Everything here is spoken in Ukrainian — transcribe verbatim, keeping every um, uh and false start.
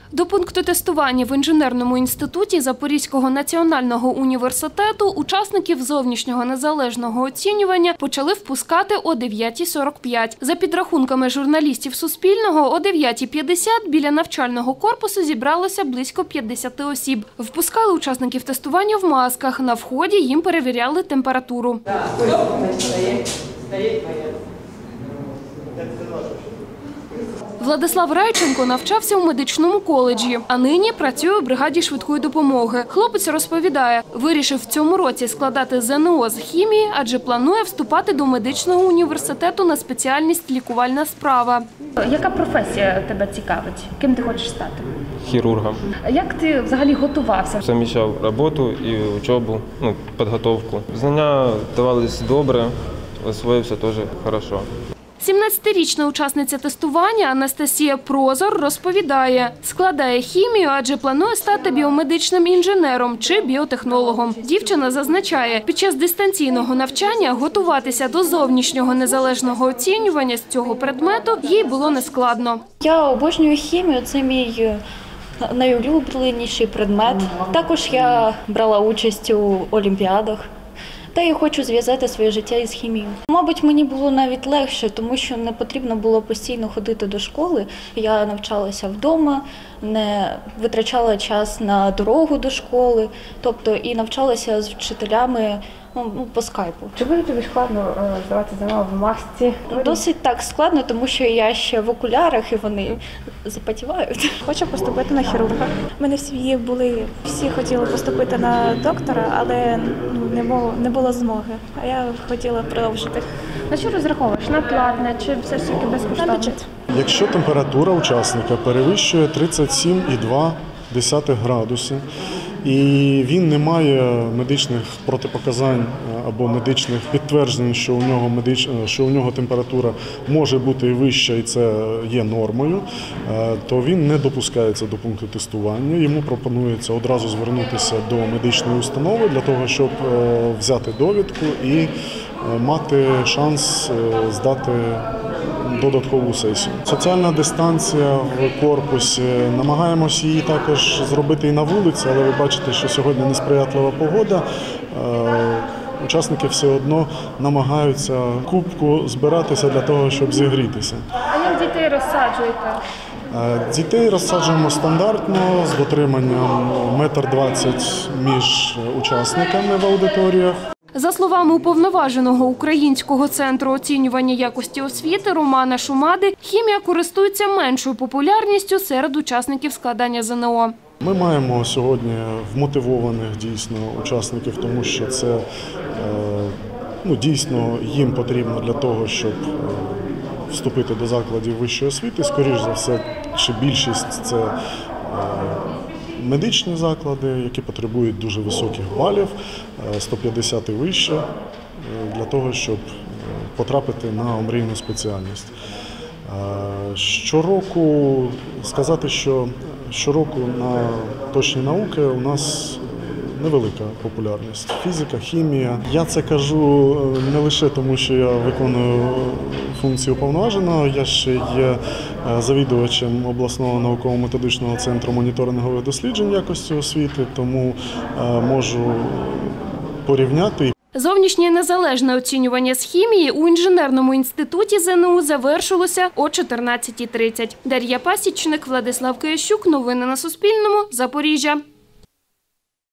До пункту тестування в інженерному інституті Запорізького національного університету учасників зовнішнього незалежного оцінювання почали впускати о дев'ятій сорок п'ять. За підрахунками журналістів Суспільного, о дев'ятій п'ятдесят біля навчального корпусу зібралося близько п'ятдесят осіб. Впускали учасників тестування в масках. На вході їм перевіряли температуру. Владислав Райченко навчався у медичному коледжі, а нині працює у бригаді швидкої допомоги. Хлопець розповідає, вирішив в цьому році складати зе ен о з хімії, адже планує вступати до медичного університету на спеціальність лікувальна справа. Яка професія тебе цікавить? Ким ти хочеш стати? Хірургом. Як ти взагалі готувався? Заміщав роботу і учебу, ну, підготовку. Знання давались добре, освоївся теж добре. сімнадцятирічна учасниця тестування Анастасія Прозор розповідає, складає хімію, адже планує стати біомедичним інженером чи біотехнологом. Дівчина зазначає, під час дистанційного навчання готуватися до зовнішнього незалежного оцінювання з цього предмету їй було нескладно. Я обожнюю хімію, це мій найулюбленіший предмет. Також я брала участь у олімпіадах. Та я хочу зв'язати своє життя із хімією. Мабуть, мені було навіть легше, тому що не потрібно було постійно ходити до школи. Я навчалася вдома, не витрачала час на дорогу до школи, тобто і навчалася з вчителями ну, по скайпу. Чи буде тобі складно здавати зе ен о в масці? Досить так складно, тому що я ще в окулярах і вони запотівають. Хочу поступити на хірурга. У мене в сім'ї були, всі хотіли поступити на доктора, але не було, не було змоги. А я хотіла продовжити. На що розраховуєш? На платне чи все ж таки безкоштовно? На бюджет. Якщо температура учасника перевищує тридцять сім і два градуси, і він не має медичних протипоказань або медичних підтверджень, що у нього медич... що у нього температура може бути вища і це є нормою, то він не допускається до пункту тестування. Йому пропонується одразу звернутися до медичної установи для того, щоб взяти довідку і мати шанс здати додаткову сесію. Соціальна дистанція в корпусі. Намагаємося її також зробити і на вулиці, але ви бачите, що сьогодні несприятлива погода. Учасники все одно намагаються кубку збиратися для того, щоб зігрітися. А як дітей розсаджуєте? Дітей розсаджуємо стандартно, з дотриманням метр двадцять між учасниками в аудиторіях. За словами уповноваженого Українського центру оцінювання якості освіти Романа Шумади, хімія користується меншою популярністю серед учасників складання зе ен о. Ми маємо сьогодні вмотивованих дійсно учасників, тому що це ну, дійсно їм потрібно для того, щоб вступити до закладів вищої освіти. Скоріш за все, ще більшість – це медичні заклади, які потребують дуже високих балів, сто п'ятдесят і вище, для того, щоб потрапити на омрійну спеціальність. Щороку, сказати, що щороку на точні науки у нас невелика популярність. Фізика, хімія. Я це кажу не лише тому, що я виконую функцію уповноваженого, я ще є завідувачем обласного науково-методичного центру моніторингових досліджень якості освіти, тому можу порівняти. Зовнішнє незалежне оцінювання з хімії у інженерному інституті зе ен у завершилося о чотирнадцятій тридцять. Дар'я Пасічник, Владислав Киящук. Новини на Суспільному. Запоріжжя.